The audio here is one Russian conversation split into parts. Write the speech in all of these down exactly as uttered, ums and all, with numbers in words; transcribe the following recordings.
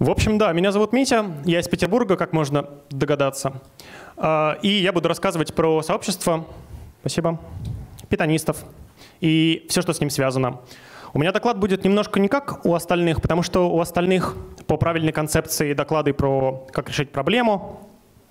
В общем, да, меня зовут Митя, я из Петербурга, как можно догадаться. И я буду рассказывать про сообщество, спасибо, питонистов и все, что с ним связано. У меня доклад будет немножко не как у остальных, потому что у остальных по правильной концепции доклады про как решить проблему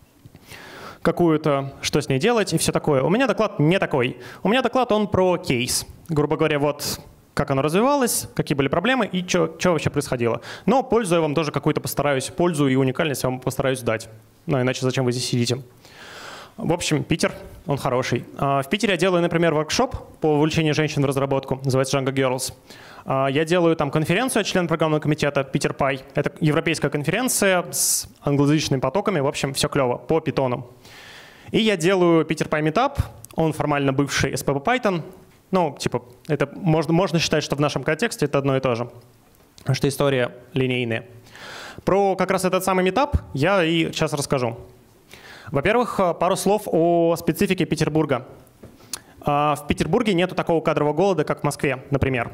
какую-то, что с ней делать и все такое. У меня доклад не такой. У меня доклад, он про кейс. Грубо говоря, вот как оно развивалось, какие были проблемы и что вообще происходило. Но пользу я вам тоже какую-то постараюсь, пользу и уникальность я вам постараюсь дать. Ну иначе зачем вы здесь сидите? В общем, Питер, он хороший. В Питере я делаю, например, воркшоп по вовлечению женщин в разработку, называется Django Girls. Я делаю там конференцию, член программного комитета Питер Пай. Это европейская конференция с англоязычными потоками, в общем, все клево, по питону. И я делаю Питер Пай Meetup, он формально бывший эс пи би Python. Ну, типа, это можно, можно считать, что в нашем контексте это одно и то же, потому что история линейная. Про как раз этот самый Meetup я и сейчас расскажу. Во-первых, пару слов о специфике Петербурга. В Петербурге нету такого кадрового голода, как в Москве, например.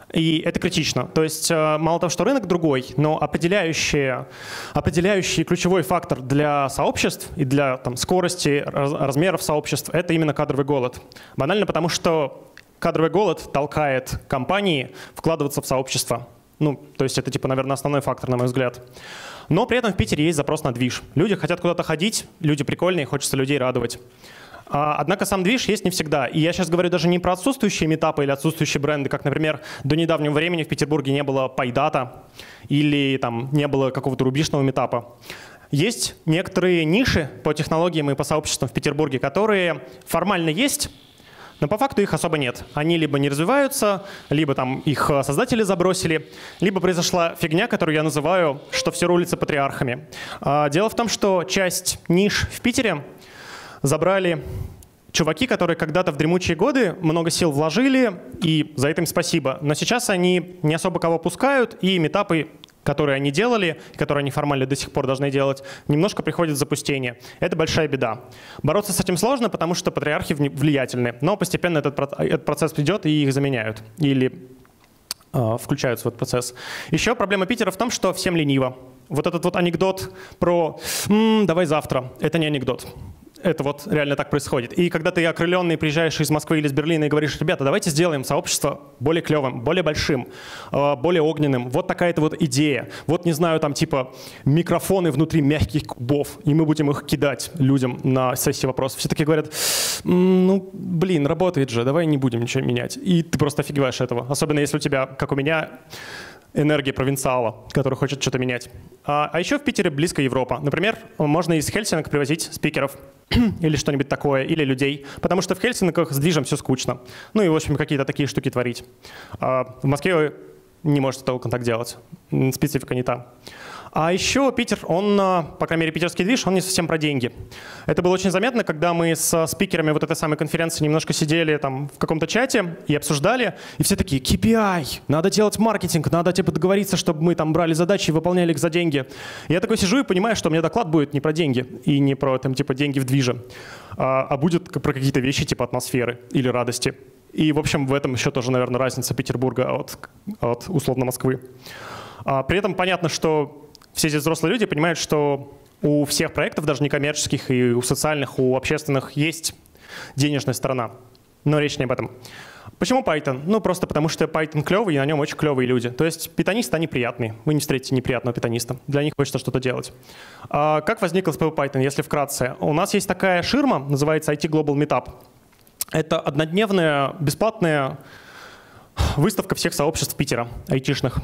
И это критично. То есть мало того, что рынок другой, но определяющий, определяющий ключевой фактор для сообществ и для там, скорости, раз, размеров сообществ – это именно кадровый голод. Банально потому, что кадровый голод толкает компании вкладываться в сообщество. Ну, то есть это, типа, наверное, основной фактор, на мой взгляд. Но при этом в Питере есть запрос на движ. Люди хотят куда-то ходить, люди прикольные, хочется людей радовать. Однако сам движ есть не всегда. И я сейчас говорю даже не про отсутствующие митапы или отсутствующие бренды, как, например, до недавнего времени в Петербурге не было пайдата или там не было какого-то рубишного митапа. Есть некоторые ниши по технологиям и по сообществам в Петербурге, которые формально есть, но по факту их особо нет. Они либо не развиваются, либо там их создатели забросили, либо произошла фигня, которую я называю, что все рулится патриархами. Дело в том, что часть ниш в Питере забрали чуваки, которые когда-то в дремучие годы много сил вложили, и за это им спасибо. Но сейчас они не особо кого пускают, и митапы, которые они делали, которые они формально до сих пор должны делать, немножко приходят в запустение. Это большая беда. Бороться с этим сложно, потому что патриархи влиятельны, но постепенно этот, этот процесс придет, и их заменяют или э, включаются в этот процесс. Еще проблема Питера в том, что всем лениво. Вот этот вот анекдот про «М, «давай завтра» — это не анекдот. Это вот реально так происходит. И когда ты окрыленный приезжаешь из Москвы или из Берлина и говоришь: ребята, давайте сделаем сообщество более клевым, более большим, более огненным. Вот такая-то вот идея. Вот, не знаю, там типа микрофоны внутри мягких кубов, и мы будем их кидать людям на сессии вопросов. Все таки говорят: ну, блин, работает же, давай не будем ничего менять. И ты просто офигеваешь этого. Особенно если у тебя, как у меня, энергия провинциала, который хочет что-то менять. А, а еще в Питере близко Европа. Например, можно из Хельсинок привозить спикеров или что-нибудь такое, или людей, потому что в Хельсинках с движем все скучно. Ну и, в общем, какие-то такие штуки творить. А в Москве не можете толком так делать. Специфика не та. А еще Питер, он, по крайней мере, питерский движ, он не совсем про деньги. Это было очень заметно, когда мы со спикерами вот этой самой конференции немножко сидели там в каком-то чате и обсуждали, и все такие: кей пи ай, надо делать маркетинг, надо типа договориться, чтобы мы там брали задачи и выполняли их за деньги. И я такой сижу и понимаю, что у меня доклад будет не про деньги и не про там типа деньги в движе, а, а будет про какие-то вещи типа атмосферы или радости. И, в общем, в этом еще тоже, наверное, разница Петербурга от, от условно Москвы. А, при этом понятно, что все эти взрослые люди понимают, что у всех проектов, даже некоммерческих, и у социальных, у общественных, есть денежная сторона. Но речь не об этом. Почему Python? Ну, просто потому что Python клевый, и на нем очень клевые люди. То есть питонисты, они приятные. Вы не встретите неприятного питониста. Для них хочется что-то делать. А как возник эс пи би Python, если вкратце? У нас есть такая ширма, называется ай ти Global Meetup. Это однодневная бесплатная выставка всех сообществ Питера, айтишных.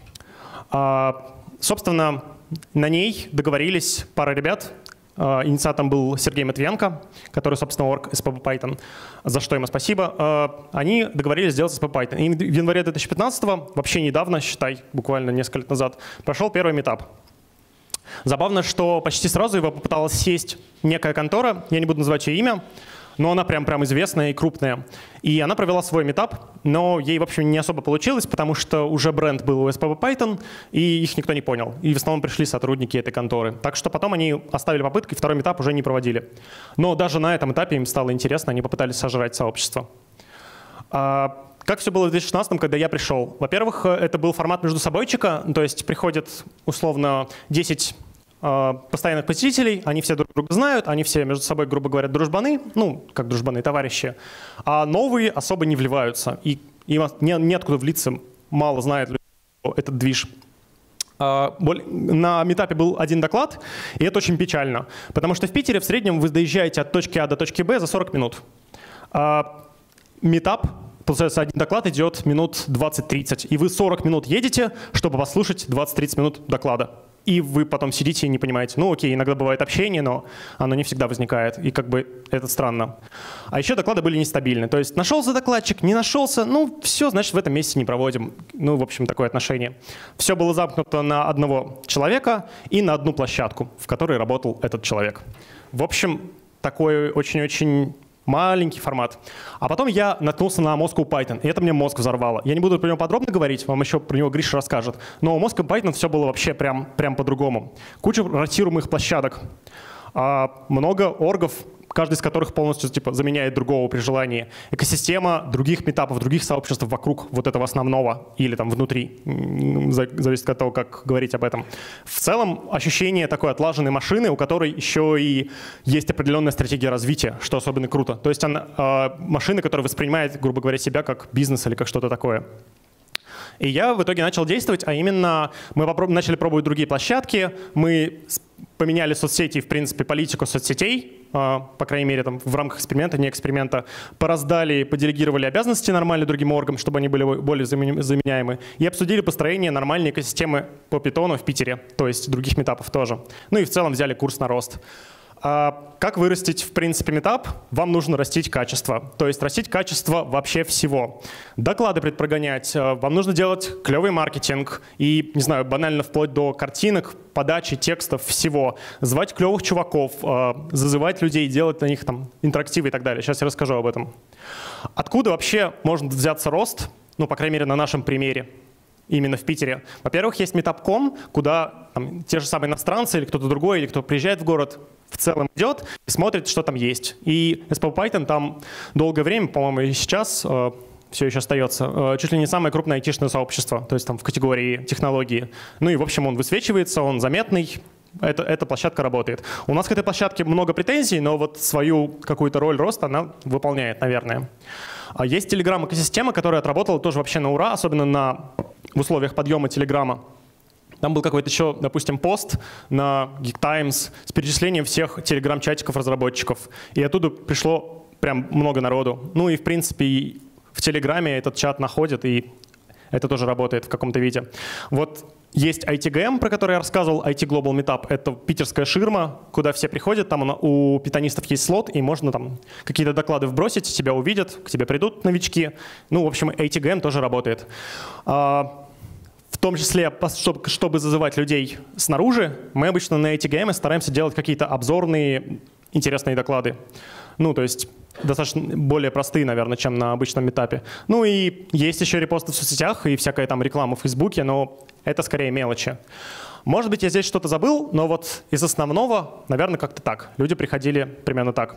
А, собственно, на ней договорились пара ребят. А, инициатором был Сергей Матвиенко, который, собственно, орг эс пи би Python, за что ему спасибо. А, они договорились сделать эс пи би Python. И в январе две тысячи пятнадцатого, вообще недавно, считай, буквально несколько лет назад, прошел первый митап. Забавно, что почти сразу его попыталась сесть некая контора, я не буду называть ее имя, но она прям, прям известная и крупная. И она провела свой митап, но ей, в общем, не особо получилось, потому что уже бренд был у эс пи би Python, и их никто не понял. И в основном пришли сотрудники этой конторы. Так что потом они оставили попытки, второй митап уже не проводили. Но даже на этом этапе им стало интересно, они попытались сожрать сообщество. Как все было в две тысячи шестнадцатом, когда я пришел? Во-первых, это был формат между собойчика, то есть приходит условно десять э, постоянных посетителей, они все друг друга знают, они все между собой, грубо говоря, дружбаны, ну, как дружбаны, товарищи, а новые особо не вливаются, и им не, неоткуда влиться, мало знает людей этот движ. Э, на митапе был один доклад, и это очень печально, потому что в Питере в среднем вы доезжаете от точки А до точки Б за сорок минут. Э, митап, получается, один доклад идет минут двадцать-тридцать, и вы сорок минут едете, чтобы послушать двадцать-тридцать минут доклада. И вы потом сидите и не понимаете, ну окей, иногда бывает общение, но оно не всегда возникает, и как бы это странно. А еще доклады были нестабильны, то есть нашелся докладчик, не нашелся, ну все, значит в этом месяце не проводим. Ну, в общем, такое отношение. Все было замкнуто на одного человека и на одну площадку, в которой работал этот человек. В общем, такой очень-очень маленький формат. А потом я наткнулся на Moscow Python, и это мне мозг взорвало. Я не буду про него подробно говорить, вам еще про него Гриша расскажет, но у Moscow Python все было вообще прям, прям по-другому. Куча ротируемых площадок, много оргов, каждый из которых полностью типа заменяет другого при желании. Экосистема других митапов, других сообществ вокруг вот этого основного или там внутри, зависит от того, как говорить об этом. В целом ощущение такой отлаженной машины, у которой еще и есть определенная стратегия развития, что особенно круто. То есть она, э, машина, которая воспринимает, грубо говоря, себя как бизнес или как что-то такое. И я в итоге начал действовать, а именно мы начали пробовать другие площадки, мы поменяли соцсети, в принципе, политику соцсетей, по крайней мере, там, в рамках эксперимента, не эксперимента, пораздали, поделегировали обязанности нормально другим оргам, чтобы они были более заменяемы, и обсудили построение нормальной экосистемы по питону в Питере, то есть других митапов тоже. Ну и в целом взяли курс на рост. Как вырастить, в принципе, митап? Вам нужно растить качество. То есть растить качество вообще всего. Доклады предпрогонять, вам нужно делать клевый маркетинг и, не знаю, банально вплоть до картинок, подачи, текстов, всего. Звать клевых чуваков, зазывать людей, делать на них там интерактивы и так далее. Сейчас я расскажу об этом. Откуда вообще может взяться рост? Ну, по крайней мере, на нашем примере. Именно в Питере. Во-первых, есть meetup точка ком, куда там, те же самые иностранцы или кто-то другой, или кто приезжает в город, в целом идет и смотрит, что там есть. И эс пи Python там долгое время, по-моему, и сейчас э, все еще остается, э, чуть ли не самое крупное айтишное сообщество, то есть там в категории технологии. Ну и, в общем, он высвечивается, он заметный. Это, эта площадка работает. У нас к этой площадке много претензий, но вот свою какую-то роль роста она выполняет, наверное. Есть Telegram-экосистема, которая отработала тоже вообще на ура, особенно на, в условиях подъема Телеграма. Там был какой-то еще, допустим, пост на Geek Times с перечислением всех Telegram-чатиков разработчиков. И оттуда пришло прям много народу. Ну и, в принципе, и в Телеграме этот чат находят, и это тоже работает в каком-то виде. Вот есть ай ти джи эм, про который я рассказывал, ай ти Global Meetup. Это питерская ширма, куда все приходят. Там у питонистов есть слот, и можно там какие-то доклады вбросить, тебя увидят, к тебе придут новички. Ну, в общем, ай ти джи эм тоже работает. В том числе, чтобы, чтобы зазывать людей снаружи, мы обычно на ай ти джи эм стараемся делать какие-то обзорные интересные доклады. Ну, то есть достаточно более простые, наверное, чем на обычном митапе. Ну и есть еще репосты в соцсетях и всякая там реклама в Фейсбуке, но это скорее мелочи. Может быть, я здесь что-то забыл, но вот из основного, наверное, как-то так. Люди приходили примерно так.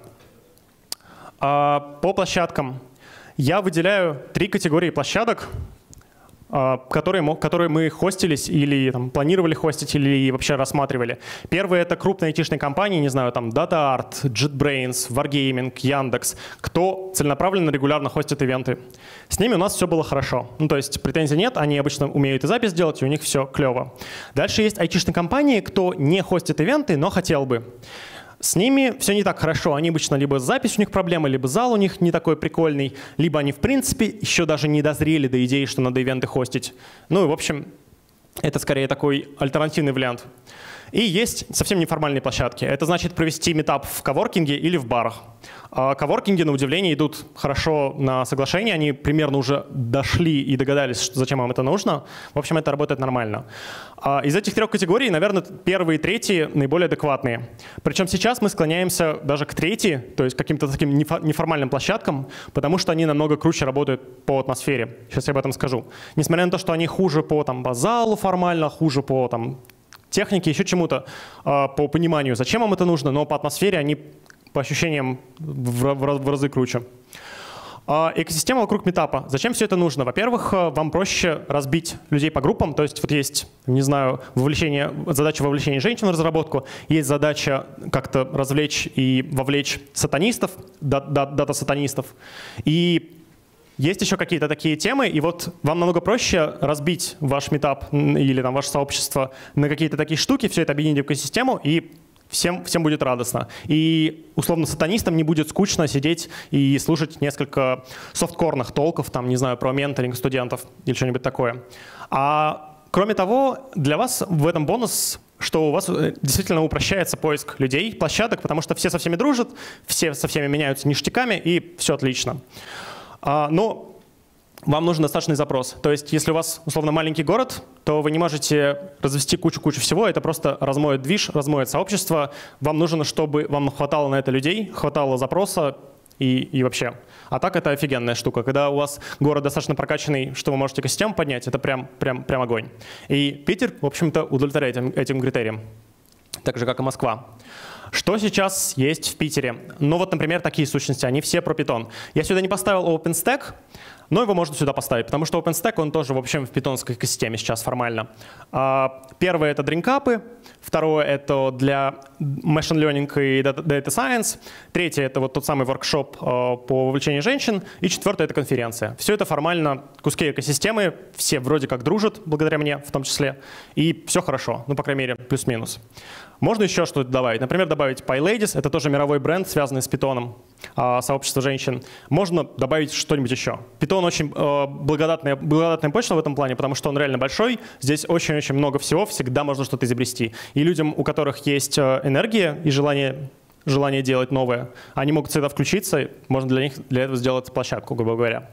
По площадкам. Я выделяю три категории площадок, которые, которые мы хостились или там, планировали хостить, или вообще рассматривали. Первые — это крупные айтишные компании, не знаю, там DataArt, JetBrains, Wargaming, Яндекс, кто целенаправленно регулярно хостит ивенты. С ними у нас все было хорошо. Ну, то есть претензий нет, они обычно умеют и запись делать, и у них все клево. Дальше есть айтишные компании, кто не хостит ивенты, но хотел бы. С ними все не так хорошо. Они обычно либо запись у них проблема, либо зал у них не такой прикольный, либо они в принципе еще даже не дозрели до идеи, что надо ивенты хостить. Ну и в общем, это скорее такой альтернативный вариант. И есть совсем неформальные площадки. Это значит провести митап в коворкинге или в барах. Коворкинги, на удивление, идут хорошо на соглашение. Они примерно уже дошли и догадались, что, зачем им это нужно. В общем, это работает нормально. Из этих трех категорий, наверное, первые и третьи наиболее адекватные. Причем сейчас мы склоняемся даже к третьей, то есть к каким-то таким неформальным площадкам, потому что они намного круче работают по атмосфере. Сейчас я об этом скажу. Несмотря на то, что они хуже по, там, по залу формально, хуже по там, технике, еще чему-то, по пониманию, зачем вам это нужно, но по атмосфере они, по ощущениям, в разы круче. Экосистема вокруг митапа. Зачем все это нужно? Во-первых, вам проще разбить людей по группам. То есть вот есть, не знаю, вовлечение, задача вовлечения женщин в разработку, есть задача как-то развлечь и вовлечь сатанистов, дата-сатанистов. И есть еще какие-то такие темы, и вот вам намного проще разбить ваш митап или там, ваше сообщество на какие-то такие штуки, все это объединить в экосистему, и Всем, всем будет радостно. И условно сатанистам не будет скучно сидеть и слушать несколько софткорных толков, там, не знаю, про менторинг студентов или что-нибудь такое. А кроме того, для вас в этом бонус, что у вас действительно упрощается поиск людей, площадок, потому что все со всеми дружат, все со всеми меняются ништяками, и все отлично. А, но вам нужен достаточный запрос. То есть если у вас условно маленький город, то вы не можете развести кучу-кучу всего, это просто размоет движ, размоет сообщество. Вам нужно, чтобы вам хватало на это людей, хватало запроса и, и вообще. А так это офигенная штука. Когда у вас город достаточно прокачанный, что вы можете экосистему поднять, это прям, прям, прям огонь. И Питер, в общем-то, удовлетворяет этим, этим критериям. Так же, как и Москва. Что сейчас есть в Питере? Ну вот, например, такие сущности, они все про Python. Я сюда не поставил OpenStack, но его можно сюда поставить, потому что OpenStack, он тоже, в общем, в питонской экосистеме сейчас формально. Первое — это дринкапы, второе — это для machine learning и data science, третье — это вот тот самый воркшоп по вовлечению женщин, и четвертое — это конференция. Все это формально куски экосистемы, все вроде как дружат, благодаря мне в том числе, и все хорошо, ну, по крайней мере, плюс-минус. Можно еще что-то добавить. Например, добавить PyLadies, это тоже мировой бренд, связанный с питоном, сообщество женщин. Можно добавить что-нибудь еще. Python очень э, благодатная, благодатная почта в этом плане, потому что он реально большой. Здесь очень-очень много всего, всегда можно что-то изобрести. И людям, у которых есть энергия и желание, желание делать новое, они могут всегда включиться, можно для них для этого сделать площадку, грубо говоря.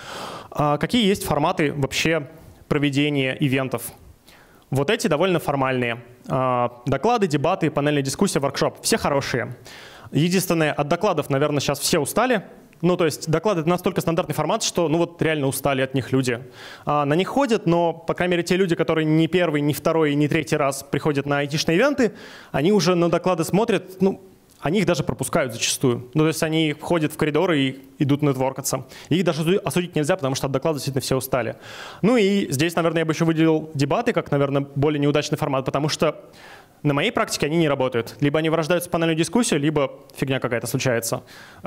А какие есть форматы вообще проведения ивентов? Вот эти довольно формальные. Доклады, дебаты, панельная дискуссия, воркшоп. Все хорошие. Единственное, от докладов, наверное, сейчас все устали. Ну, то есть доклады — это настолько стандартный формат, что ну вот реально устали от них люди. А, на них ходят, но, по крайней мере, те люди, которые не первый, не второй, не третий раз приходят на айтишные ивенты, они уже на доклады смотрят, ну, они их даже пропускают зачастую. Ну, то есть они ходят в коридоры и идут нетворкаться. Их даже осудить нельзя, потому что от доклада действительно все устали. Ну и здесь, наверное, я бы еще выделил дебаты как, наверное, более неудачный формат, потому что на моей практике они не работают. Либо они вырождаются в панельную дискуссию, либо фигня какая-то случается.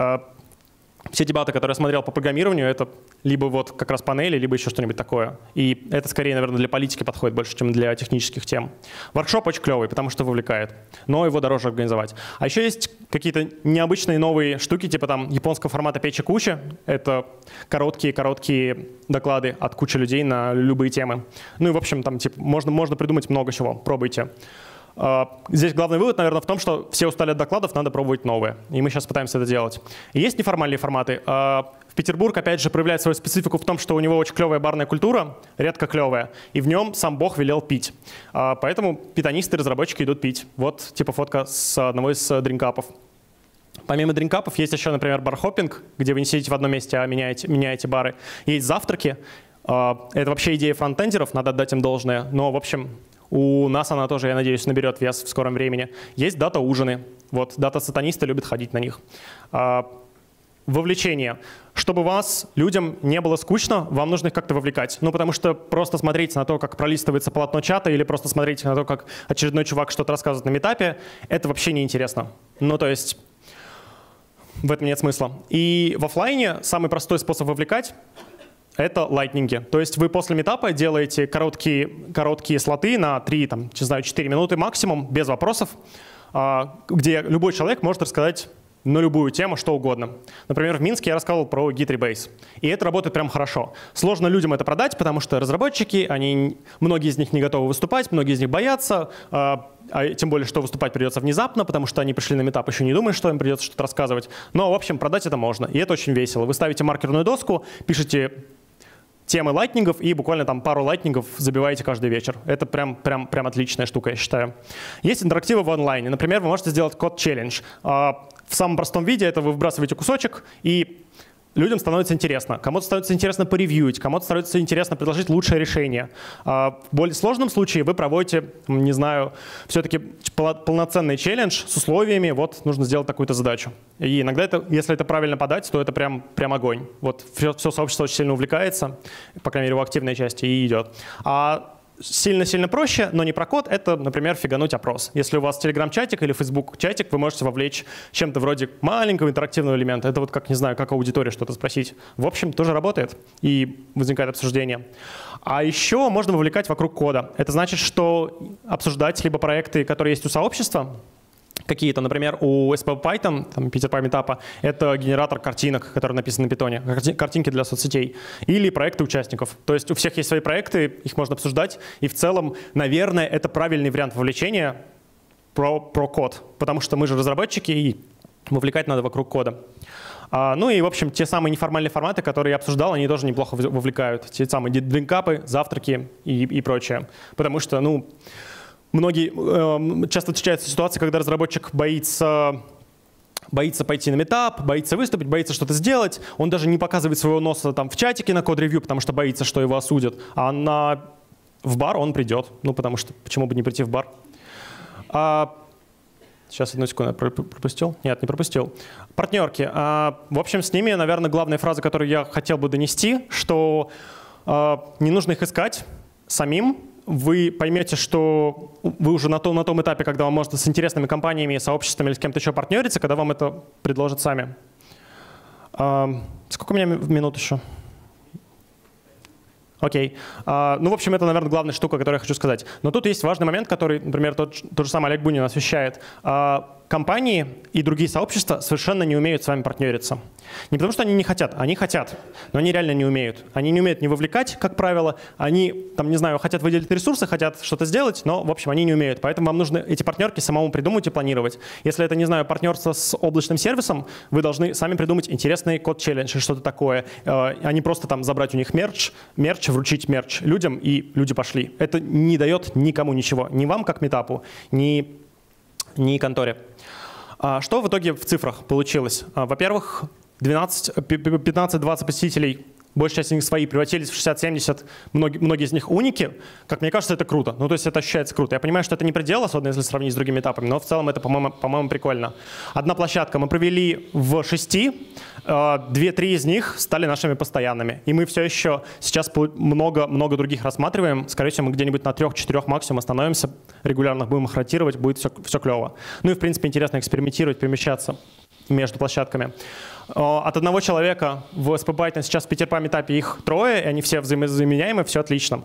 Все дебаты, которые я смотрел по программированию, это либо вот как раз панели, либо еще что-нибудь такое. И это скорее, наверное, для политики подходит больше, чем для технических тем. Воркшоп очень клевый, потому что вовлекает, но его дороже организовать. А еще есть какие-то необычные новые штуки, типа там японского формата печи-кучи. Это короткие-короткие доклады от кучи людей на любые темы. Ну и, в общем, там типа, можно, можно придумать много чего. Пробуйте. Здесь главный вывод, наверное, в том, что все устали от докладов, надо пробовать новые. И мы сейчас пытаемся это делать. И есть неформальные форматы. В Петербург, опять же, проявляет свою специфику в том, что у него очень клевая барная культура, редко клевая, и в нем сам Бог велел пить. Поэтому питонисты, разработчики идут пить. Вот типа фотка с одного из дринкапов. Помимо дринкапов есть еще, например, бархоппинг, где вы не сидите в одном месте, а меняете, меняете бары. Есть завтраки. Это вообще идея фронтендеров, надо отдать им должное. Но, в общем, у нас она тоже, я надеюсь, наберет вес в скором времени. Есть дата-ужины. Вот, дата-сатанисты любят ходить на них. Вовлечение. Чтобы вас, людям, не было скучно, вам нужно их как-то вовлекать. Ну, потому что просто смотреть на то, как пролистывается полотно чата, или просто смотреть на то, как очередной чувак что-то рассказывает на митапе, это вообще неинтересно. Ну, то есть в этом нет смысла. И в офлайне самый простой способ вовлекать — это лайтнинги. То есть вы после митапа делаете короткие, короткие слоты на три, там, не знаю, четыре минуты максимум, без вопросов, где любой человек может рассказать на любую тему, что угодно. Например, в Минске я рассказывал про Git-Rebase. И это работает прям хорошо. Сложно людям это продать, потому что разработчики, они, многие из них не готовы выступать, многие из них боятся, а тем более, что выступать придется внезапно, потому что они пришли на митап, еще не думая, что им придется что-то рассказывать. Но, в общем, продать это можно. И это очень весело. Вы ставите маркерную доску, пишете темы лайтнингов и буквально там пару лайтнингов забиваете каждый вечер. Это прям, прям, прям отличная штука, я считаю. Есть интерактивы в онлайне. Например, вы можете сделать код-челлендж. В самом простом виде это вы выбрасываете кусочек и людям становится интересно. Кому-то становится интересно поревьюить, кому-то становится интересно предложить лучшее решение. В более сложном случае вы проводите, не знаю, все-таки полноценный челлендж с условиями, вот нужно сделать такую-то задачу. И иногда, это, если это правильно подать, то это прям, прям огонь. Вот все, все сообщество очень сильно увлекается, по крайней мере, его активной части, и идет. А сильно-сильно проще, но не про код, это, например, фигануть опрос. Если у вас Telegram-чатик или Facebook-чатик, вы можете вовлечь чем-то вроде маленького интерактивного элемента. Это вот как, не знаю, как аудитория что-то спросить. В общем, тоже работает, и возникает обсуждение. А еще можно вовлекать вокруг кода. Это значит, что обсуждать либо проекты, которые есть у сообщества, какие-то, например, у эс пи Python, там, Peter Pan Meetup, это генератор картинок, который написан на питоне, картинки для соцсетей, или проекты участников. То есть у всех есть свои проекты, их можно обсуждать, и в целом, наверное, это правильный вариант вовлечения про, про код, потому что мы же разработчики, и вовлекать надо вокруг кода. А, ну и, в общем, те самые неформальные форматы, которые я обсуждал, они тоже неплохо вовлекают. Те самые дринкапы, завтраки и, и прочее. Потому что, ну, Многие, э, часто встречаются ситуации, когда разработчик боится, боится пойти на митап, боится выступить, боится что-то сделать. Он даже не показывает своего носа там, в чатике на код-ревью, потому что боится, что его осудят. А на, в бар он придет. Ну, потому что почему бы не прийти в бар? А, сейчас, одну секунду, я пропустил? Нет, не пропустил. Партнерки. А, в общем, с ними, наверное, главная фраза, которую я хотел бы донести, что а, не нужно их искать самим. Вы поймете, что вы уже на том, на том этапе, когда вам можно с интересными компаниями, сообществами или с кем-то еще партнериться, когда вам это предложат сами. А, сколько у меня минут еще? Окей. А, ну, в общем, это, наверное, главная штука, которую я хочу сказать. Но тут есть важный момент, который, например, тот, тот же самый Олег Бунин освещает. А, компании и другие сообщества совершенно не умеют с вами партнериться. Не потому что они не хотят, они хотят, но они реально не умеют. Они не умеют не вовлекать, как правило. Они, там, не знаю, хотят выделить ресурсы, хотят что-то сделать, но, в общем, они не умеют. Поэтому вам нужно эти партнерки самому придумать и планировать. Если это, не знаю, партнерство с облачным сервисом, вы должны сами придумать интересный код-челлендж или что-то такое, а не просто там забрать у них мерч, мерч, вручить мерч людям, и люди пошли. Это не дает никому ничего. Ни вам, как митапу, ни, ни конторе. Что в итоге в цифрах получилось? Во-первых, пятнадцать-двадцать посетителей, большая часть из них свои, превратились в шестьдесят-семьдесят, многие, многие из них уники. Как мне кажется, это круто. Ну, то есть это ощущается круто. Я понимаю, что это не предел, особенно если сравнить с другими этапами, но в целом это, по-моему, по-моему, прикольно. Одна площадка мы провели в шести, две-три из них стали нашими постоянными. И мы все еще сейчас много-много других рассматриваем. Скорее всего, мы где-нибудь на трех-четырех максимум остановимся, регулярно будем их ротировать, будет все, все клево. Ну и, в принципе, интересно экспериментировать, перемещаться между площадками. От одного человека в эс пи Python сейчас в Peter Pan Meetup их трое, и они все взаимозаменяемы, все отлично.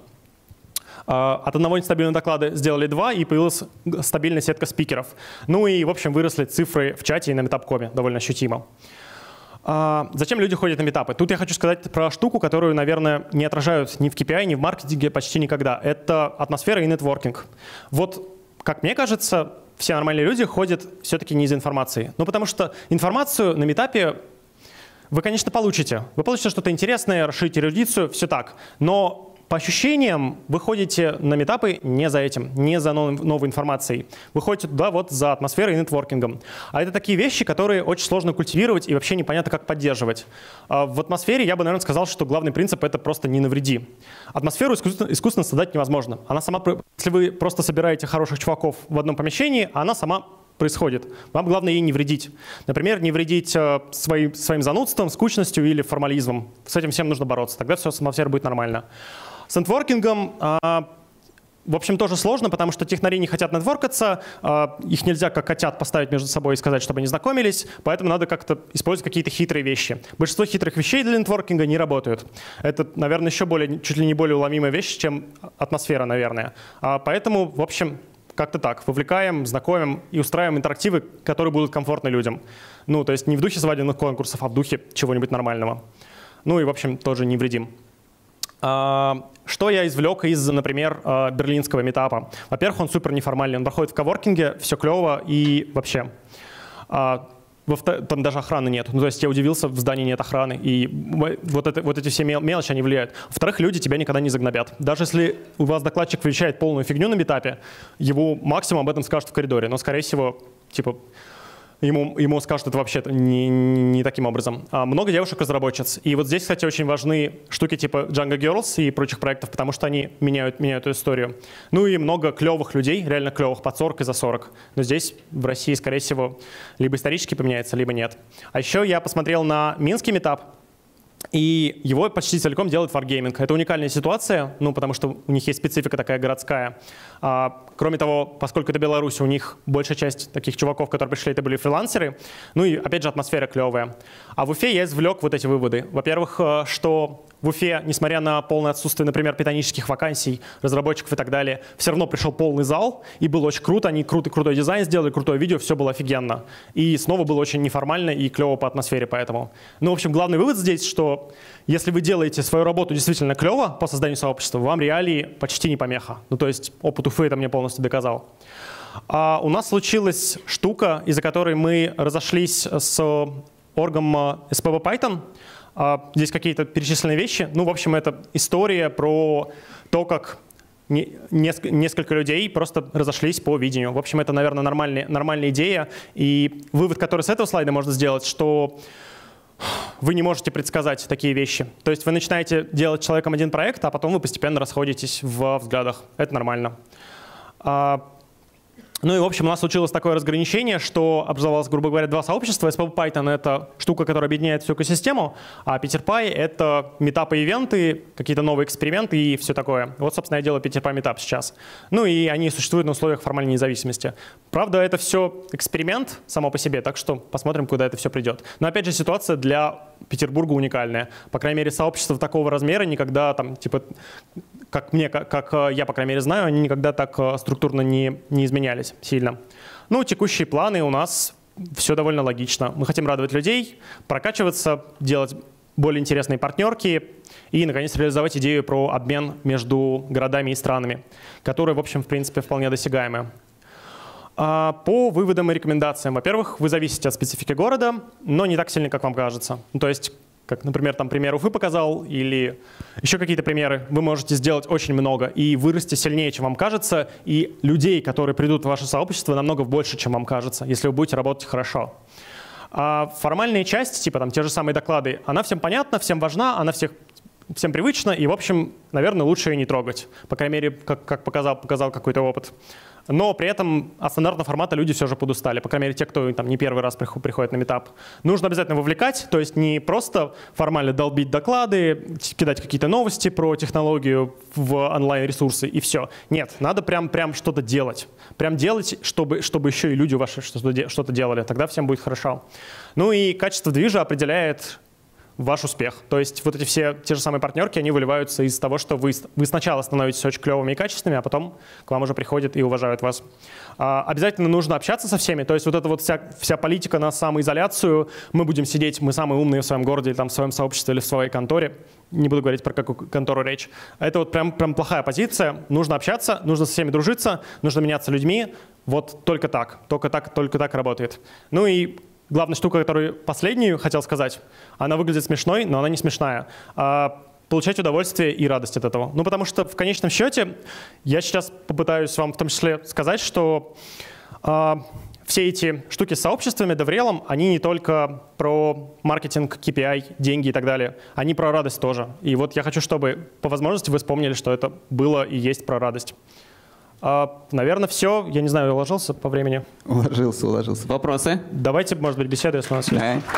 От одного нестабильного доклада сделали два, и появилась стабильная сетка спикеров. Ну и, в общем, выросли цифры в чате и на Meetup точка ком довольно ощутимо. Зачем люди ходят на митапы? Тут я хочу сказать про штуку, которую, наверное, не отражают ни в кей пи ай, ни в маркетинге почти никогда. Это атмосфера и нетворкинг. Вот, как мне кажется, все нормальные люди ходят все-таки не из-за информации. Ну, потому что информацию на митапе вы, конечно, получите. Вы получите что-то интересное, расширите эрудицию, все так. Но по ощущениям вы ходите на митапы не за этим, не за новой информацией. Вы ходите туда вот за атмосферой и нетворкингом. А это такие вещи, которые очень сложно культивировать и вообще непонятно, как поддерживать. В атмосфере я бы, наверное, сказал, что главный принцип — это просто не навреди. Атмосферу искусственно, искусственно создать невозможно. Она сама, если вы просто собираете хороших чуваков в одном помещении, она сама происходит. Вам главное ей не вредить. Например, не вредить э, своим, своим занудством, скучностью или формализмом. С этим всем нужно бороться. Тогда все с атмосферой будет нормально. С нетворкингом, э, в общем, тоже сложно, потому что технари не хотят нетворкаться. Э, их нельзя как котят поставить между собой и сказать, чтобы они знакомились. Поэтому надо как-то использовать какие-то хитрые вещи. Большинство хитрых вещей для нетворкинга не работают. Это, наверное, еще более, чуть ли не более уловимая вещь, чем атмосфера, наверное. А поэтому, в общем, как-то так. Вовлекаем, знакомим и устраиваем интерактивы, которые будут комфортны людям. Ну, то есть не в духе свадебных конкурсов, а в духе чего-нибудь нормального. Ну и, в общем, тоже не вредим. А, что я извлек из, например, берлинского митапа? Во-первых, он супер неформальный. Он проходит в коворкинге, все клево и вообще. А, там даже охраны нет. Ну, то есть я удивился, в здании нет охраны. И вот, это, вот эти все мелочи, они влияют. Во-вторых, люди тебя никогда не загнобят. Даже если у вас докладчик вещает полную фигню на митапе, его максимум об этом скажут в коридоре. Но, скорее всего, типа, ему, ему скажут это вообще не, не таким образом. А много девушек-разработчиц. И вот здесь, кстати, очень важны штуки типа Django Girls и прочих проектов, потому что они меняют, меняют эту историю. Ну и много клевых людей, реально клевых, под сорок и за сорок. Но здесь в России, скорее всего, либо исторически поменяется, либо нет. А еще я посмотрел на Минский митап. И его почти целиком делает Wargaming. Это уникальная ситуация, ну, потому что у них есть специфика такая городская. А, кроме того, поскольку это Беларусь, у них большая часть таких чуваков, которые пришли, это были фрилансеры. Ну и, опять же, атмосфера клевая. А в Уфе я извлек вот эти выводы. Во-первых, что в Уфе, несмотря на полное отсутствие, например, питонических вакансий, разработчиков и так далее, все равно пришел полный зал, и было очень круто. Они крутый, крутой дизайн сделали, крутое видео, все было офигенно. И снова было очень неформально и клево по атмосфере поэтому. Ну, в общем, главный вывод здесь, что если вы делаете свою работу действительно клево по созданию сообщества, вам реалии почти не помеха. Ну, то есть опыт Уфы это мне полностью доказал. А у нас случилась штука, из-за которой мы разошлись с оргом эс пи ви Python. Здесь какие-то перечисленные вещи. Ну, в общем, это история про то, как несколько людей просто разошлись по видению. В общем, это, наверное, нормальная, нормальная идея. И вывод, который с этого слайда можно сделать, что вы не можете предсказать такие вещи. То есть вы начинаете делать с человеком один проект, а потом вы постепенно расходитесь в взглядах. Это нормально. Ну и, в общем, у нас случилось такое разграничение, что образовалось, грубо говоря, два сообщества. эс пи ви Python — это штука, которая объединяет всю экосистему, а PeterPy — это митапы, ивенты, какие-то новые эксперименты и все такое. Вот, собственно, я делаю PeterPy Meetup сейчас. Ну и они существуют на условиях формальной независимости. Правда, это все эксперимент само по себе, так что посмотрим, куда это все придет. Но, опять же, ситуация для Петербурга уникальная. По крайней мере, сообщества такого размера никогда там, типа, как мне, как, как я, по крайней мере, знаю, они никогда так структурно не, не изменялись сильно. Ну, текущие планы у нас все довольно логично. Мы хотим радовать людей, прокачиваться, делать более интересные партнерки и, наконец, реализовать идею про обмен между городами и странами, которая, в общем, в принципе, вполне досягаемая. По выводам и рекомендациям. Во-первых, вы зависите от специфики города, но не так сильно, как вам кажется. Ну, то есть, как, например, там пример Уфы показал, или еще какие-то примеры, вы можете сделать очень много и вырасти сильнее, чем вам кажется, и людей, которые придут в ваше сообщество, намного больше, чем вам кажется, если вы будете работать хорошо. А формальная часть, типа там те же самые доклады, она всем понятна, всем важна, она всех, всем привычна, и, в общем, наверное, лучше ее не трогать. По крайней мере, как, как показал, показал какой-то опыт. Но при этом от стандартного формата люди все же подустали. По крайней мере, те, кто там не первый раз приходит на митап. Нужно обязательно вовлекать, то есть не просто формально долбить доклады, кидать какие-то новости про технологию в онлайн-ресурсы и все. Нет, надо прям, прям что-то делать. Прям делать, чтобы, чтобы еще и люди ваши что-то делали. Тогда всем будет хорошо. Ну и качество движа определяет ваш успех. То есть вот эти все те же самые партнерки, они выливаются из того, что вы, вы сначала становитесь очень клевыми и качественными, а потом к вам уже приходят и уважают вас. А, обязательно нужно общаться со всеми. То есть вот эта вот вся, вся политика на самоизоляцию. Мы будем сидеть, мы самые умные в своем городе, или там в своем сообществе, или в своей конторе. Не буду говорить, про какую контору речь. Это вот прям, прям плохая позиция. Нужно общаться, нужно со всеми дружиться, нужно меняться людьми. Вот только так. Только так, только так работает. Ну и главная штука, которую последнюю хотел сказать, она выглядит смешной, но она не смешная. А, получать удовольствие и радость от этого. Ну, потому что в конечном счете я сейчас попытаюсь вам в том числе сказать, что а, все эти штуки с сообществами, деврелом, они не только про маркетинг, кей пи ай, деньги и так далее. Они про радость тоже. И вот я хочу, чтобы по возможности вы вспомнили, что это было и есть про радость. Uh, наверное, все. Я не знаю, я уложился по времени? Уложился, уложился. Вопросы? Давайте, может быть, беседу, если у нас есть. Да.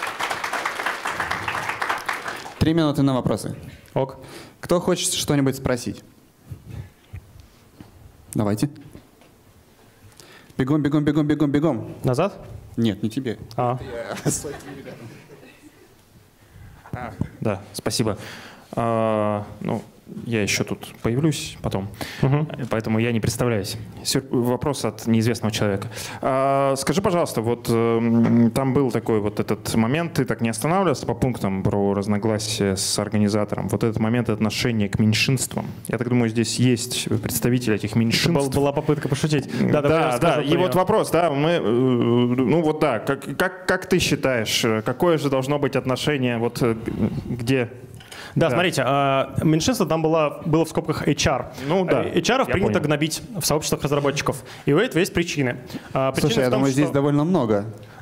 Три минуты на вопросы. Ок. Кто хочет что-нибудь спросить? Давайте. Бегом, бегом, бегом, бегом, бегом. Назад? Нет, не тебе. А. Да, спасибо. А, ну, я еще тут появлюсь потом, угу. Поэтому я не представляюсь. Вопрос от неизвестного человека. А, скажи, пожалуйста, вот там был такой вот этот момент, ты так не останавливался по пунктам про разногласия с организатором. Вот этот момент отношения к меньшинствам. Я так думаю, здесь есть представители этих меньшинств. Была попытка пошутить. Да, да, да. И вот вопрос, да, мы, ну вот да, как, как, как ты считаешь, какое же должно быть отношение, вот где... Да, да, смотрите, меньшинство там было, было в скобках эйч ар. Ну да. эйч ар принято понял. Гнобить в сообществах разработчиков. И у этого есть причины. Слушай, я том, думаю, что... здесь довольно много.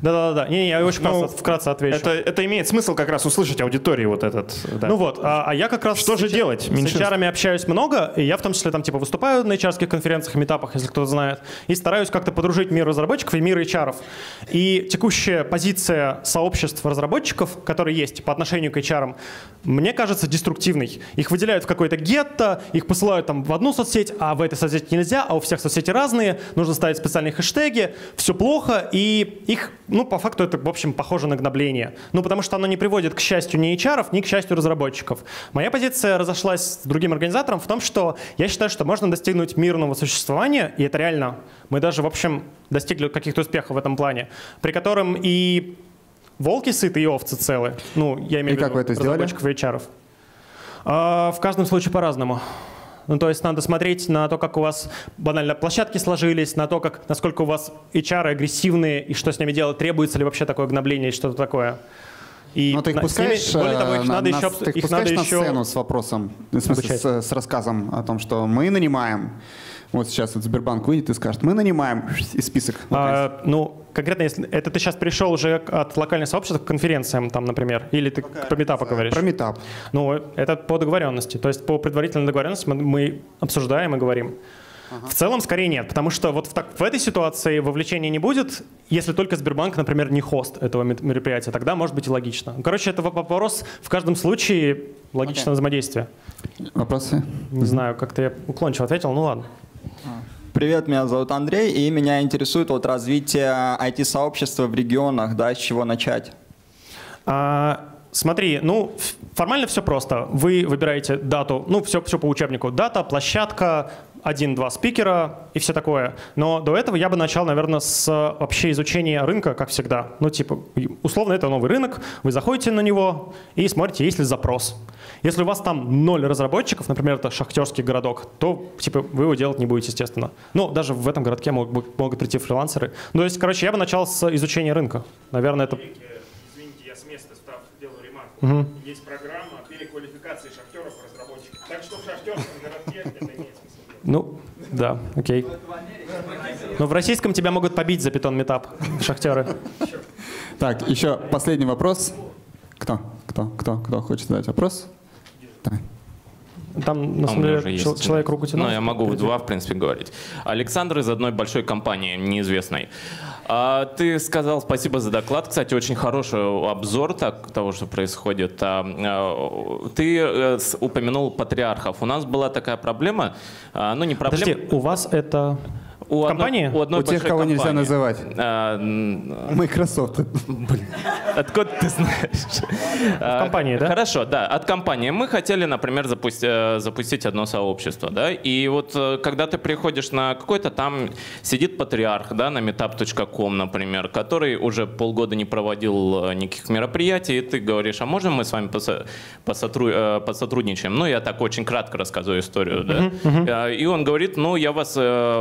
Да-да-да. Не, не, я очень Ну, вкратце, вкратце отвечу. Это, это имеет смысл как раз услышать аудитории вот этот. Да. Ну вот, а, а я как раз Что с же эйч- делать? С Меньшинство. эйч ар-ами общаюсь много, и я в том числе там типа выступаю на эйч ар-ских конференциях, метапах, если кто-то знает, и стараюсь как-то подружить мир разработчиков и мир эйч ар-ов. И текущая позиция сообществ разработчиков, которые есть по отношению к эйч ар-ам, мне кажется деструктивной. Их выделяют в какое-то гетто, их посылают там в одну соцсеть, а в этой соцсети нельзя, а у всех соцсети разные, нужно ставить специальные хэштеги, все плохо, и их, ну, по факту это, в общем, похоже на гнобление. Ну, потому что оно не приводит, к счастью, ни эйч ар-ов, ни к счастью разработчиков. Моя позиция разошлась с другим организатором в том, что я считаю, что можно достигнуть мирного существования, и это реально. Мы даже, в общем, достигли каких-то успехов в этом плане, при котором и волки сыты, и овцы целы. Ну, я имею И в как виду вы это сделали? разработчиков и эйч ар-ов. А, в каждом случае по-разному. Ну, то есть надо смотреть на то, как у вас банально площадки сложились, на то, как, насколько у вас эйч ар агрессивные, и что с ними делать, требуется ли вообще такое гнобление или что-то такое. И Но ты их на- с ними- пускаешь, более того, их э, на, надо на- еще, ты их их пускаешь надо на еще сцену с вопросом, в смысле, обучать. с, с рассказом о том, что мы нанимаем. Вот сейчас вот Сбербанк выйдет и скажет, мы нанимаем и список. А, ну, конкретно, если это ты сейчас перешел уже от локальных сообществ к конференциям, там, например, или ты про метапы говоришь? Про метап. Ну, это по договоренности. То есть по предварительной договоренности мы, мы обсуждаем и говорим. Ага. В целом, скорее нет, потому что вот в, так, в этой ситуации вовлечения не будет, если только Сбербанк, например, не хост этого мероприятия, тогда может быть и логично. Короче, это вопрос в каждом случае логичного Okay. взаимодействия. Вопросы? Не знаю, как-то я уклончиво ответил, ну ладно. Привет, меня зовут Андрей, и меня интересует вот развитие ай ти-сообщества в регионах, да, с чего начать? А, смотри, ну, формально все просто. Вы выбираете дату, ну, все, все по учебнику. Дата, площадка, один-два спикера и все такое. Но до этого я бы начал, наверное, с вообще изучения рынка, как всегда. Ну, типа, условно, это новый рынок, вы заходите на него и смотрите, есть ли запрос. Если у вас там ноль разработчиков, например, это шахтерский городок, то, типа, вы его делать не будете, естественно. Ну, даже в этом городке могут, могут прийти фрилансеры. Ну, то есть, короче, я бы начал с изучения рынка. Наверное, это... Извините, я с места став, делаю ремарку. Угу. Есть программа переквалификации шахтеров в разработчиков. Так что в шахтерском городке это имеет смысл. Ну, да, окей. Но в российском тебя могут побить за питон метап, шахтеры. Так, еще последний вопрос. Кто? Кто? Кто? Кто хочет задать вопрос? Давай. Там, на А у самом меня деле, уже чел- есть. человек руку тянул. Ну, я могу в два, в принципе, говорить. Александр из одной большой компании, неизвестной. А, ты сказал спасибо за доклад. Кстати, очень хороший обзор так, того, что происходит. А, а, ты э, с- упомянул патриархов. У нас была такая проблема. а, ну, не проблема. Подожди, у вас это... у одной- компании? у одной У тех, большой кого нельзя компании. называть. А, м, Microsoft. Блин, откуда ты знаешь? В компании, да? Хорошо, да, от компании. Мы хотели, например, запусти- э, запустить одно сообщество, да, и вот э, когда ты приходишь на какой-то там, сидит патриарх, да, на meetup точка ком, например, который уже полгода не проводил э, никаких мероприятий, и ты говоришь, а можно мы с вами посо- посотру- э, посотрудничаем? Ну, я так очень кратко рассказываю историю, да. Э, И он говорит, ну, я вас э,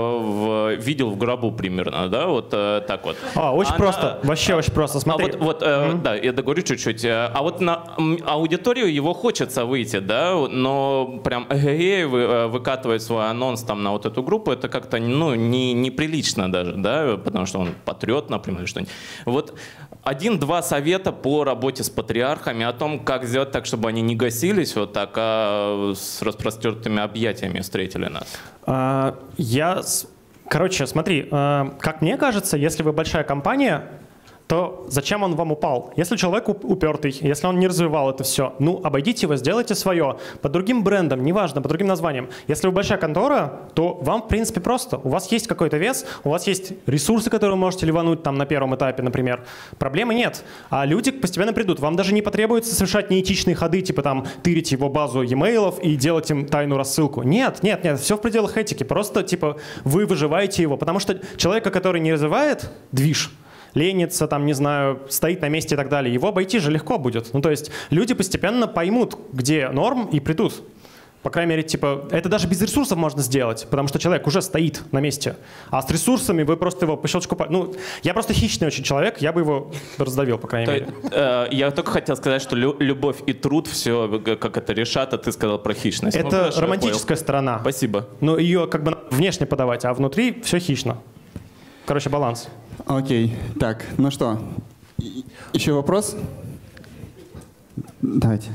в- видел в гробу примерно, да, вот э, так вот. А, очень Она- просто. Вообще очень просто. Смотри. А вот, вот э, да, я договорю чуть-чуть. Э, А вот на м, аудиторию его хочется выйти, да, но прям эгегей вы, э, выкатывать свой анонс там на вот эту группу, это как-то, ну, не, неприлично даже, да, потому что он патриот, например, или что-нибудь. Вот один-два совета по работе с патриархами о том, как сделать так, чтобы они не гасились вот так, а с распростертыми объятиями встретили нас. А, я... с- Короче, смотри, э, как мне кажется, если вы большая компания, то зачем он вам упал? Если человек уп- упертый, если он не развивал это все, ну, обойдите его, сделайте свое, под другим брендом, неважно, под другим названием. Если вы большая контора, то вам, в принципе, просто. У вас есть какой-то вес, у вас есть ресурсы, которые вы можете ливануть там на первом этапе, например. Проблемы нет. А люди постепенно придут. Вам даже не потребуется совершать неэтичные ходы, типа там тырить его базу e-mail'ов и делать им тайную рассылку. Нет, нет, нет, все в пределах этики. Просто, типа, вы выживаете его. Потому что человека, который не развивает движ, ленится, там, не знаю, стоит на месте и так далее, его обойти же легко будет. Ну, то есть люди постепенно поймут, где норм, и придут. По крайней мере, типа, это даже без ресурсов можно сделать, потому что человек уже стоит на месте. А с ресурсами вы просто его по щелчку... па- Ну, я просто хищный очень человек, я бы его раздавил, по крайней То мере. есть, э, я только хотел сказать, что лю- любовь и труд все как это решат, а ты сказал про хищность. Ну, Это хорошо, я романтическая понял. сторона. Спасибо. Но ее как бы внешне подавать, а внутри все хищно. Короче, баланс. Окей, так, ну что, и- еще вопрос? Давайте.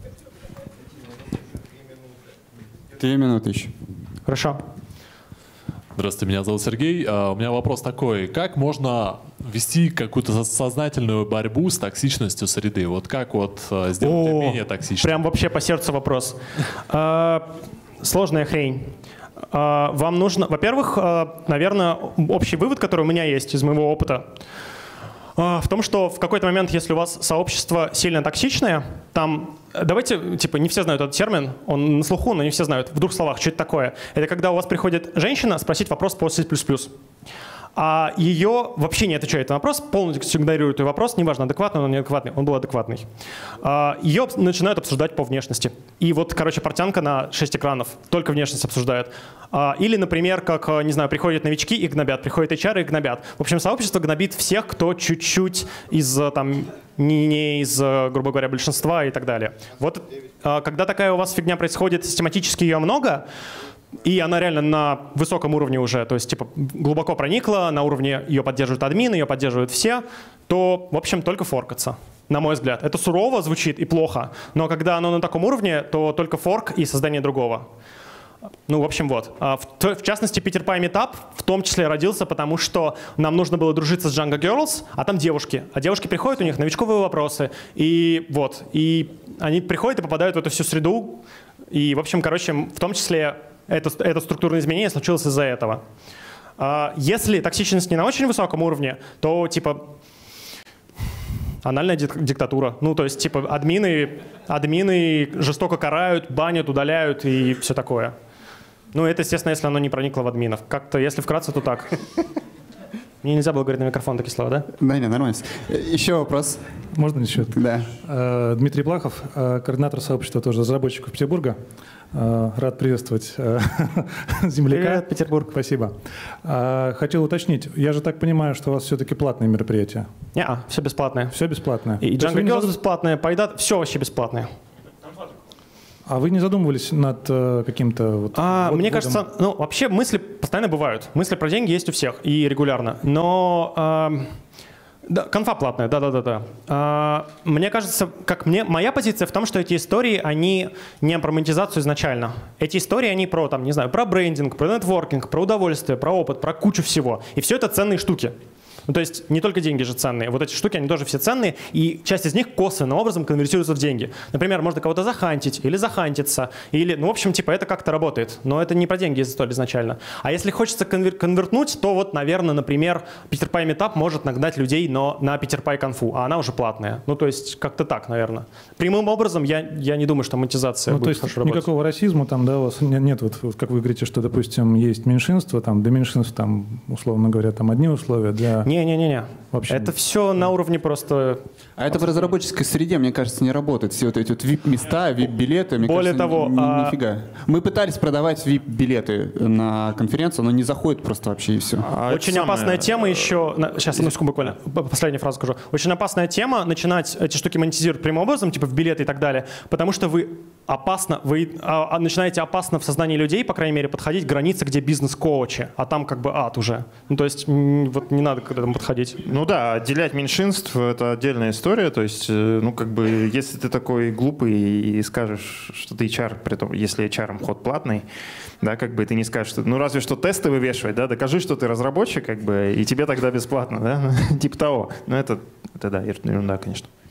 Три минуты еще. Хорошо. Здравствуйте, меня зовут Сергей. А, У меня вопрос такой. Как можно вести какую-то со- сознательную борьбу с токсичностью среды? Вот как вот а, сделать ее О, менее токсичной? прям вообще по сердцу вопрос. А, Сложная хрень. А, Вам нужно, во-первых, а, наверное, общий вывод, который у меня есть из моего опыта, а, в том, что в какой-то момент, если у вас сообщество сильно токсичное, там, давайте, типа, не все знают этот термин, он на слуху, но не все знают. В двух словах, что это такое? Это когда у вас приходит женщина спросить вопрос по C++. А ее вообще не отвечает на вопрос, полностью игнорирует ее вопрос, неважно, адекватный он, неадекватный, он был адекватный. А, Ее начинают обсуждать по внешности. И вот, короче, портянка на шесть экранов, только внешность обсуждают. А, Или, например, как, не знаю, приходят новички и гнобят, приходят эйч ар и гнобят. В общем, сообщество гнобит всех, кто чуть-чуть из, там, не, не из, грубо говоря, большинства и так далее. Вот а, когда такая у вас фигня происходит, систематически ее много, и она реально на высоком уровне уже, то есть типа глубоко проникла, на уровне ее поддерживают админы, ее поддерживают все, то, в общем, только форкаться, на мой взгляд. Это сурово звучит и плохо, но когда оно на таком уровне, то только форк и создание другого. Ну, в общем, вот. В, в частности, Peter Pie Meetup в том числе родился, потому что нам нужно было дружиться с Django Girls, а там девушки. А девушки приходят, у них новичковые вопросы, и вот. И они приходят и попадают в эту всю среду, и, в общем, короче, в том числе Это, это структурное изменение случилось из-за этого. Если токсичность не на очень высоком уровне, то типа анальная диктатура. Ну, то есть типа админы, админы жестоко карают, банят, удаляют и все такое. Ну, это, естественно, если оно не проникло в админов. Как-то, если вкратце, то так. Мне нельзя было говорить на микрофон такие слова, да? Да, не, нормально. Еще вопрос. Можно еще? Да. Э, Дмитрий Плахов, э, координатор сообщества тоже разработчиков Петербурга. Э, Рад приветствовать э, земляка. Привет, Петербург. Спасибо. Э, Хотел уточнить, я же так понимаю, что у вас все-таки платные мероприятия? Не-а, все бесплатное. Все бесплатное? И То есть Django вы не Girls зад- бесплатное, Пайдат, все вообще бесплатное. А вы не задумывались над э, каким-то... Вот, А, вот- мне вводом? кажется, ну, вообще мысли постоянно бывают. Мысли про деньги есть у всех и регулярно. Но эм, да, конфа платная, да-да-да. А, мне кажется, как мне, моя позиция в том, что эти истории, они не про монетизацию изначально. Эти истории, они про, там, не знаю, про брендинг, про нетворкинг, про удовольствие, про опыт, про кучу всего. И все это ценные штуки. Ну, то есть не только деньги же ценные. Вот эти штуки, они тоже все ценные, и часть из них косвенным образом конвертируется в деньги. Например, можно кого-то захантить или захантиться, или, ну, в общем, типа, это как-то работает. Но это не про деньги изначально. А если хочется конвер- конвертнуть, то вот, наверное, например, Peter Pie Meetup может нагнать людей, но на Peter Pie конфу, а она уже платная. Ну, то есть как-то так, наверное. Прямым образом я, я не думаю, что монетизация Ну, будет то есть хорошо работать. никакого расизма там, да, у вас не- нет, вот, вот как вы говорите, что, допустим, есть меньшинство, там, для меньшинств, там, условно говоря, там одни условия, для... Не-не-не-не. Вообще Это нет. все на уровне просто... А это в разработческой среде, мне кажется, не работает. Все вот эти вот ви ай пи-места, ви ай пи-билеты, мне Более кажется, того, ни- а- нифига. Мы пытались продавать ви ай пи-билеты на конференцию, но не заходит просто вообще и все. А Очень это опасная самое, тема еще... на- Сейчас, одну секунду буквально. П- Последнюю фразу скажу. Очень опасная тема начинать эти штуки монетизировать прямым образом, типа в билеты и так далее, потому что вы опасно, вы а, а, начинаете опасно в сознании людей, по крайней мере, подходить к границе, где бизнес-коучи, а там как бы ад уже. Ну, то есть м, вот не надо к этому подходить. Ну да, отделять меньшинств — это отдельная история. То есть, э, ну как бы, если ты такой глупый и скажешь, что ты эйч ар, при том, если эйч ар ход платный, да, как бы ты не скажешь, что, ну разве что тесты вывешивать, да, докажи, что ты разработчик, как бы, и тебе тогда бесплатно, да, типа того. Ну это, это да, ерунда, конечно.